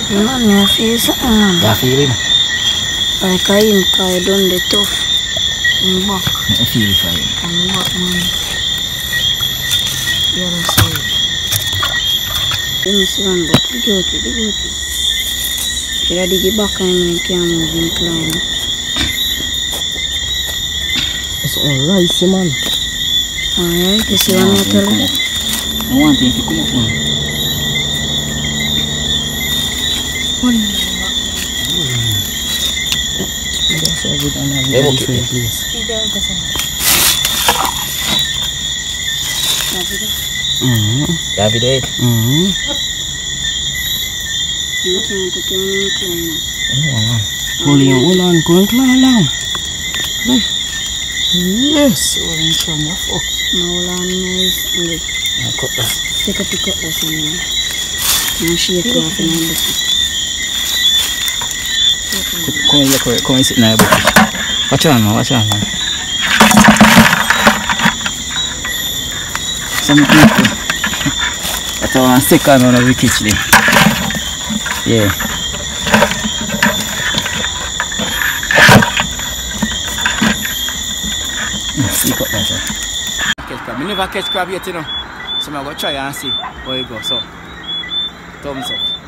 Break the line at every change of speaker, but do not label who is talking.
Man, I feel something, man.
You feel him?
Like I him, cause I done the tough. I'm back.
I feel it for him.
I'm back, man. Yeah, that's it. Let me see one, but dig out it. Should I dig it back and I can't move him climb?
It's all rice, man.
Alright, you see what I'm telling you?
I want him to come up, man. That's why we don't have a different place. David it?
You can't take him climb.
Pull him, hold on, go and climb along. Yes, we're in some of fuck.
Hold on, nice.
I'll cut that.
Take up the cutlass and now shake it off and look.
Come here, come and sit in the bush. Watch on, man, watch on, man. Some people that I want to stick on one of the kitchen. Yeah. See, cut that, sir. Catch crab. I never catch crab yet, you know. So I'm going to try and see how it goes. So, thumbs up.